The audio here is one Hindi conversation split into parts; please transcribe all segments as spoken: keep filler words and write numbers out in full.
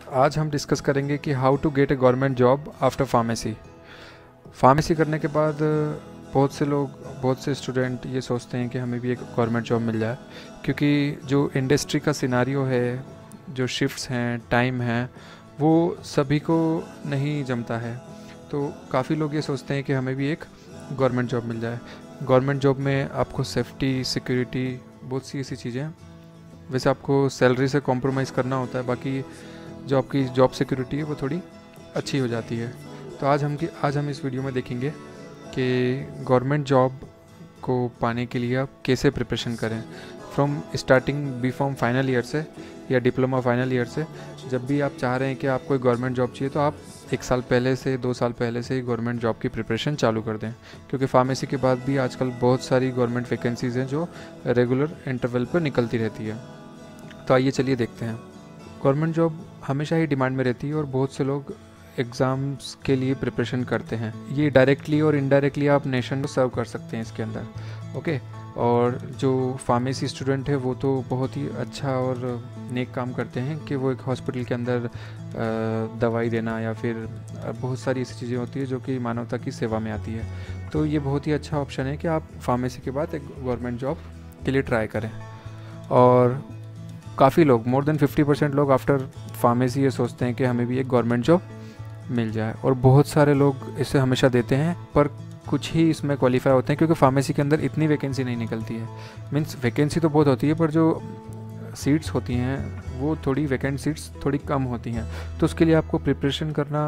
आज हम डिस्कस करेंगे कि how to get a government job after pharmacy. Pharmacy करने के बाद बहुत से लोग, बहुत से स्टूडेंट ये सोचते हैं कि हमें भी एक गवर्नमेंट जॉब मिल जाए, क्योंकि जो इंडस्ट्री का सिनारियो है, जो शिफ्ट्स हैं, टाइम है, वो सभी को नहीं जमता है। तो काफ़ी लोग ये सोचते हैं कि हमें भी एक गवर्नमेंट जॉब मिल जाए। गवर्नमेंट जॉब में आपको सेफ्टी, सिक्योरिटी, बहुत सी ऐसी चीज़ें हैं। वैसे आपको सैलरी से कॉम्प्रोमाइज़ करना होता है, बाकी जो आपकी जॉब सिक्योरिटी है वो थोड़ी अच्छी हो जाती है। तो आज हम की आज हम इस वीडियो में देखेंगे कि गवर्नमेंट जॉब को पाने के लिए आप कैसे प्रिपरेशन करें, from starting B pharm final year से या डिप्लोमा फाइनल ईयर से। जब भी आप चाह रहे हैं कि आपको एक गवर्नमेंट जॉब चाहिए तो आप एक साल पहले से, दो साल पहले से ही गवर्नमेंट जॉब की प्रिपरेशन चालू कर दें, क्योंकि फार्मेसी के बाद भी आजकल बहुत सारी गवर्नमेंट वैकेंसीज़ हैं जो रेगुलर इंटरवल पर निकलती रहती है। तो आइए चलिए देखते हैं। गवर्नमेंट जॉब हमेशा ही डिमांड में रहती है और बहुत से लोग एग्ज़ाम्स के लिए प्रिपरेशन करते हैं। ये डायरेक्टली और इनडायरेक्टली आप नेशन को सर्व कर सकते हैं इसके अंदर, ओके। और जो फार्मेसी स्टूडेंट है वो तो बहुत ही अच्छा और नेक काम करते हैं कि वो एक हॉस्पिटल के अंदर दवाई देना या फिर बहुत सारी ऐसी चीज़ें होती है जो कि मानवता की सेवा में आती है। तो ये बहुत ही अच्छा ऑप्शन है कि आप फार्मेसी के बाद एक गवर्नमेंट जॉब के लिए ट्राई करें। और काफ़ी लोग, मोर देन फिफ्टी परसेंट लोग आफ्टर फार्मेसी ये सोचते हैं कि हमें भी एक गवर्नमेंट जॉब मिल जाए, और बहुत सारे लोग इसे हमेशा देते हैं, पर कुछ ही इसमें क्वालिफाई होते हैं, क्योंकि फार्मेसी के अंदर इतनी वैकेंसी नहीं निकलती है। मीन्स वैकेंसी तो बहुत होती है, पर जो सीट्स होती हैं वो थोड़ी वैकेंट सीट्स थोड़ी कम होती हैं। तो उसके लिए आपको प्रिपरेशन करना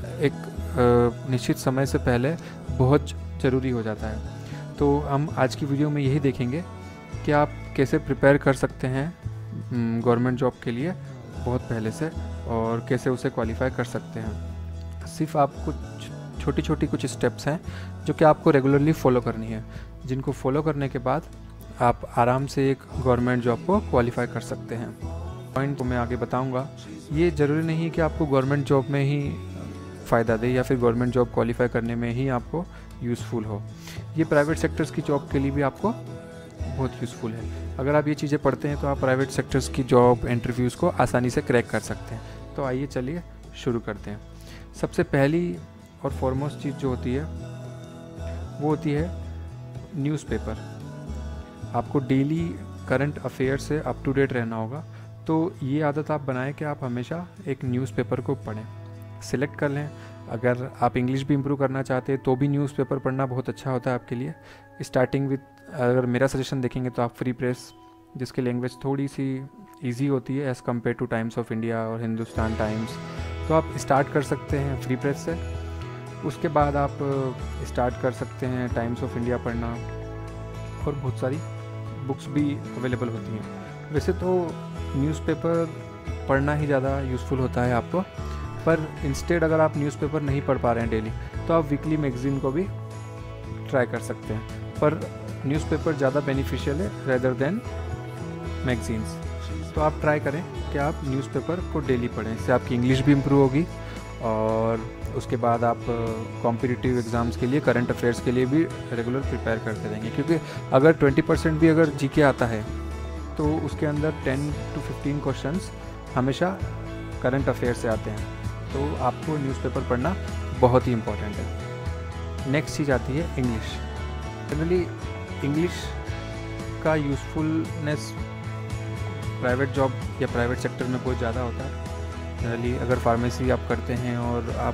एक निश्चित समय से पहले बहुत ज़रूरी हो जाता है। तो हम आज की वीडियो में यही देखेंगे कि आप कैसे प्रिपेयर कर सकते हैं गवर्नमेंट जॉब के लिए बहुत पहले से, और कैसे उसे क्वालिफाई कर सकते हैं। सिर्फ आप कुछ छोटी छोटी कुछ स्टेप्स हैं जो कि आपको रेगुलरली फॉलो करनी है, जिनको फॉलो करने के बाद आप आराम से एक गवर्नमेंट जॉब को क्वालिफाई कर सकते हैं। पॉइंट को मैं आगे बताऊंगा। ये ज़रूरी नहीं है कि आपको गवर्नमेंट जॉब में ही फ़ायदा दे या फिर गवर्नमेंट जॉब क्वालिफाई करने में ही आपको यूज़फुल हो। ये प्राइवेट सेक्टर्स की जॉब के लिए भी आपको बहुत यूज़फुल है। अगर आप ये चीज़ें पढ़ते हैं तो आप प्राइवेट सेक्टर्स की जॉब इंटरव्यूज़ को आसानी से क्रैक कर सकते हैं। तो आइए चलिए शुरू करते हैं। सबसे पहली और फॉरमोस्ट चीज़ जो होती है वो होती है न्यूज़पेपर। आपको डेली करंट अफेयर से अप टू डेट रहना होगा। तो ये आदत आप बनाएं कि आप हमेशा एक न्यूज़पेपर को पढ़ें, सिलेक्ट कर लें। अगर आप इंग्लिश भी इम्प्रूव करना चाहते हैं तो भी न्यूज़पेपर पढ़ना बहुत अच्छा होता है आपके लिए। स्टार्टिंग विद, अगर मेरा सजेशन देखेंगे तो आप फ्री प्रेस, जिसकी लैंग्वेज थोड़ी सी इजी होती है as compare to Times of India और हिंदुस्तान टाइम्स, तो आप स्टार्ट कर सकते हैं फ्री प्रेस से। उसके बाद आप स्टार्ट कर सकते हैं टाइम्स ऑफ इंडिया पढ़ना, और बहुत सारी बुक्स भी अवेलेबल होती हैं। वैसे तो न्यूज़पेपर पढ़ना ही ज़्यादा यूज़फुल होता है आपको, पर इंस्टेड अगर आप न्यूज़पेपर नहीं पढ़ पा रहे हैं डेली तो आप वीकली मैगज़ीन को भी ट्राई कर सकते हैं। पर न्यूज़पेपर ज़्यादा बेनिफिशियल है रेदर देन मैगज़ीन्स। तो आप ट्राई करें कि आप न्यूज़पेपर को डेली पढ़ें, इससे आपकी इंग्लिश भी इम्प्रूव होगी, और उसके बाद आप कॉम्पिटिटिव एग्ज़ाम्स के लिए, करंट अफेयर्स के लिए भी रेगुलर प्रिपेयर करते रहेंगे। क्योंकि अगर ट्वेंटी परसेंट भी अगर जीके आता है तो उसके अंदर टेन टू फिफ्टीन क्वेश्चंस हमेशा करंट अफेयर से आते हैं। तो आपको न्यूज़पेपर पढ़ना बहुत ही इम्पॉर्टेंट है। नेक्स्ट चीज़ आती है इंग्लिश। जनरली इंग्लिश का यूज़फुलनेस प्राइवेट जॉब या प्राइवेट सेक्टर में बहुत ज़्यादा होता है। जनरली अगर फार्मेसी आप करते हैं और आप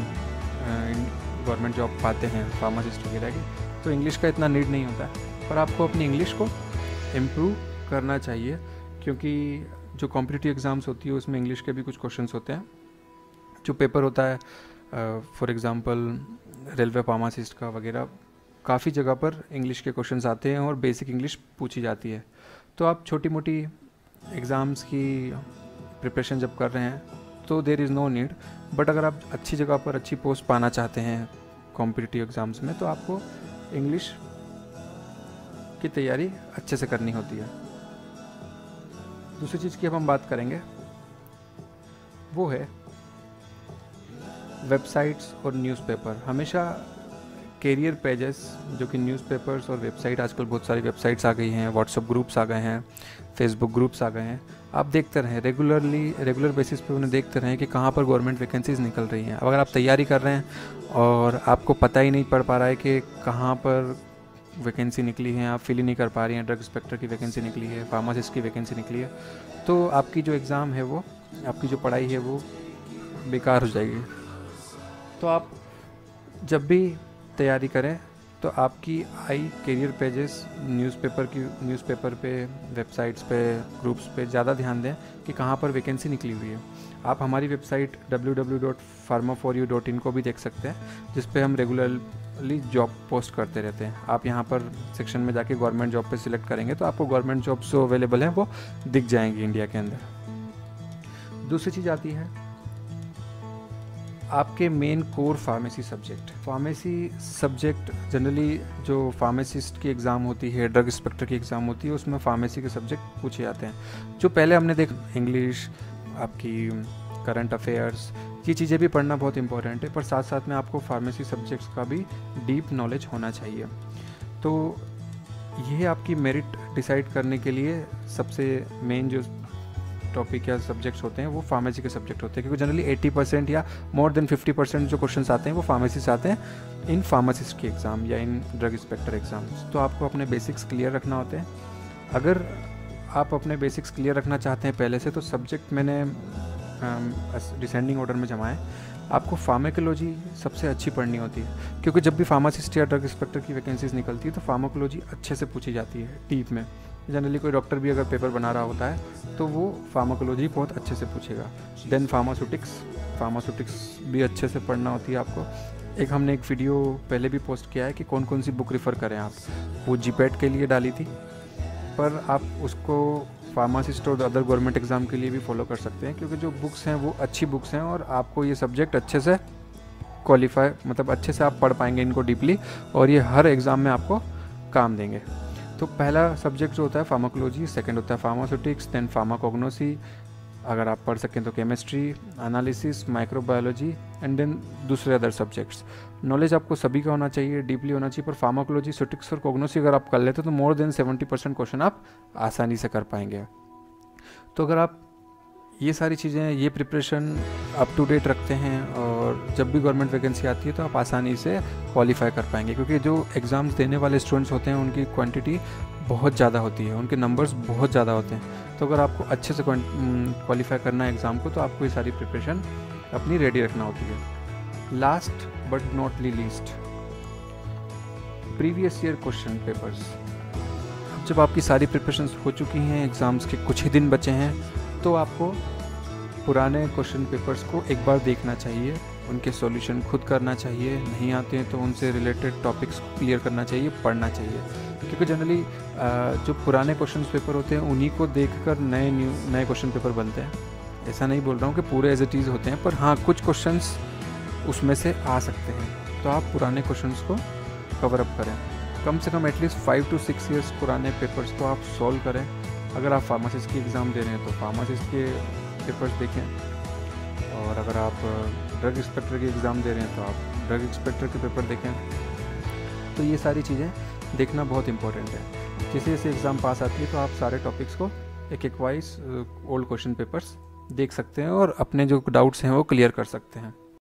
गवर्नमेंट जॉब पाते हैं फार्मासिस्ट वगैरह की, तो इंग्लिश का इतना नीड नहीं होता है, पर आपको अपनी इंग्लिश को इम्प्रूव करना चाहिए, क्योंकि जो कॉम्पिटिटिव एग्ज़ाम्स होती है उसमें इंग्लिश के भी कुछ क्वेश्चंस होते हैं। जो पेपर होता है फॉर एग्ज़ाम्पल रेलवे फार्मासिस्ट का वगैरह, काफ़ी जगह पर इंग्लिश के क्वेश्चंस आते हैं और बेसिक इंग्लिश पूछी जाती है। तो आप छोटी मोटी एग्ज़ाम्स की प्रिपरेशन जब कर रहे हैं तो there is no need, but अगर आप अच्छी जगह पर अच्छी पोस्ट पाना चाहते हैं कॉम्पिटिटिव एग्ज़ाम्स में तो आपको इंग्लिश की तैयारी अच्छे से करनी होती है। दूसरी चीज़ की अब हम बात करेंगे वो है वेबसाइट्स और न्यूज़पेपर। हमेशा कैरियर पेजेस, जो कि न्यूज़पेपर्स और वेबसाइट, आजकल बहुत सारी वेबसाइट्स आ गई हैं, व्हाट्सएप ग्रुप्स आ गए हैं, फेसबुक ग्रुप्स आ गए हैं। आप देखते रहें रेगुलरली रेगुलर बेसिस पे उन्हें देखते रहें कि कहाँ पर गवर्नमेंट वैकेंसीज़ निकल रही हैं। अगर आप तैयारी कर रहे हैं और आपको पता ही नहीं पड़ पा रहा है कि कहाँ पर वैकेंसी निकली है, आप फिल ही नहीं कर पा रही हैं, ड्रग इंस्पेक्टर की वैकेंसी निकली है, फार्मासिस्ट की वैकेंसी निकली है, तो आपकी जो एग्ज़ाम है वो, आपकी जो पढ़ाई है वो बेकार हो जाएगी। तो आप जब भी तैयारी करें तो आपकी आई करियर पेजेस न्यूज़पेपर की न्यूज़पेपर पे, वेबसाइट्स पे, ग्रुप्स पे ज़्यादा ध्यान दें कि कहाँ पर वैकेंसी निकली हुई है। आप हमारी website W W W dot pharma for you dot in को भी देख सकते हैं, जिस पे हम रेगुलरली जॉब पोस्ट करते रहते हैं। आप यहाँ पर सेक्शन में जाके गवर्नमेंट जॉब पे सिलेक्ट करेंगे तो आपको गवर्नमेंट जॉब्स जो अवेलेबल हैं वो दिख जाएंगी इंडिया के अंदर। दूसरी चीज़ आती है आपके main core pharmacy subject. Pharmacy subject generally जो फार्मासिस्ट की एग्ज़ाम होती है, ड्रग इंस्पेक्टर की एग्ज़ाम होती है, उसमें फार्मेसी के सब्जेक्ट पूछे जाते हैं। जो पहले हमने देख इंग्लिश, आपकी करंट अफेयर्स, ये चीज़ें भी पढ़ना बहुत इंपॉर्टेंट है, पर साथ साथ में आपको फार्मेसी सब्जेक्ट्स का भी डीप नॉलेज होना चाहिए। तो ये आपकी मेरिट डिसाइड करने के लिए सबसे मेन जो टॉपिक या सब्जेक्ट्स होते हैं वो फार्मेसी के सब्जेक्ट होते हैं, क्योंकि जनरली अस्सी परसेंट या मोर देन फिफ्टी परसेंट जो क्वेश्चंस आते हैं वो फार्मेसी से आते हैं इन फार्मासिस्ट की एग्ज़ाम या इन ड्रग इंस्पेक्टर एग्ज़ाम्स। तो आपको अपने बेसिक्स क्लियर रखना होते हैं। अगर आप अपने बेसिक्स क्लियर रखना चाहते हैं पहले से, तो सब्जेक्ट मैंने डिसेंडिंग ऑर्डर में जमाए। आपको फार्माकोलॉजी सबसे अच्छी पढ़नी होती है, क्योंकि जब भी फार्मासिस्ट या ड्रग इंस्पेक्टर की वैकेंसीज निकलती है तो फार्माकोलॉजी अच्छे से पूछी जाती है डीप में। जनरली कोई डॉक्टर भी अगर पेपर बना रहा होता है तो वो फार्माकोलॉजी बहुत अच्छे से पूछेगा। देन फार्मास्यूटिक्स फार्मास्यूटिक्स भी अच्छे से पढ़ना होती है आपको। एक हमने एक वीडियो पहले भी पोस्ट किया है कि कौन कौन सी बुक रिफ़र करें आप, वो जीपैट के लिए डाली थी, पर आप उसको फार्मासिस्ट और अदर गवर्नमेंट एग्ज़ाम के लिए भी फॉलो कर सकते हैं, क्योंकि जो बुक्स हैं वो अच्छी बुक्स हैं और आपको ये सब्जेक्ट अच्छे से क्वालिफाई, मतलब अच्छे से आप पढ़ पाएंगे इनको डीपली, और ये हर एग्ज़ाम में आपको काम देंगे। तो पहला सब्जेक्ट जो होता है फार्माकोलॉजी, सेकंड होता है फार्मास्यूटिक्स, देन फार्माकोग्नोसी, अगर आप पढ़ सकें तो chemistry, analysis, microbiology, and then दूसरे अदर सब्जेक्ट्स। नॉलेज आपको सभी का होना चाहिए, डीपली होना चाहिए, पर फार्माकोलॉजी, स्यूटिक्स और कोग्नोसी अगर आप कर लेते हो तो more than seventy percent question आप आसानी से कर पाएंगे। तो अगर आप ये सारी चीज़ें, ये प्रिपरेशन अप टू डेट रखते हैं और जब भी गवर्नमेंट वैकेंसी आती है तो आप आसानी से क्वालिफाई कर पाएंगे, क्योंकि जो एग्ज़ाम्स देने वाले स्टूडेंट्स होते हैं उनकी क्वांटिटी बहुत ज़्यादा होती है, उनके नंबर्स बहुत ज़्यादा होते हैं। तो अगर आपको अच्छे से क्वालिफाई करना है एग्ज़ाम को तो आपको ये सारी प्रिपरेशन अपनी रेडी रखना होती है। Last but not least, previous year question papers. जब आपकी सारी प्रिपरेशन हो चुकी हैं, एग्ज़ाम्स के कुछ ही दिन बचे हैं, तो आपको पुराने क्वेश्चन पेपर्स को एक बार देखना चाहिए, उनके सॉल्यूशन खुद करना चाहिए, नहीं आते हैं तो उनसे रिलेटेड टॉपिक्स को क्लियर करना चाहिए, पढ़ना चाहिए, क्योंकि जनरली जो पुराने क्वेश्चन पेपर होते हैं उन्हीं को देखकर नए न्यू नए क्वेश्चन पेपर बनते हैं। ऐसा नहीं बोल रहा हूँ कि पूरे एज इट इज़ होते हैं, पर हाँ कुछ क्वेश्चंस उसमें से आ सकते हैं, तो आप पुराने क्वेश्चंस को कवर अप करें। कम से कम at least five to six years पुराने पेपर्स को आप सॉल्व करें। अगर आप फार्मासिस्ट की एग्ज़ाम दे रहे हैं तो फार्मासिस्ट के पेपर्स देखें, और अगर आप ड्रग इंस्पेक्टर की एग्ज़ाम दे रहे हैं तो आप ड्रग इंस्पेक्टर के पेपर देखें। तो ये सारी चीज़ें देखना बहुत इंपॉर्टेंट है। जैसे जैसे एग्ज़ाम पास आती है तो आप सारे टॉपिक्स को एक एक वाइज ओल्ड क्वेश्चन पेपर्स देख सकते हैं और अपने जो डाउट्स हैं वो क्लियर कर सकते हैं।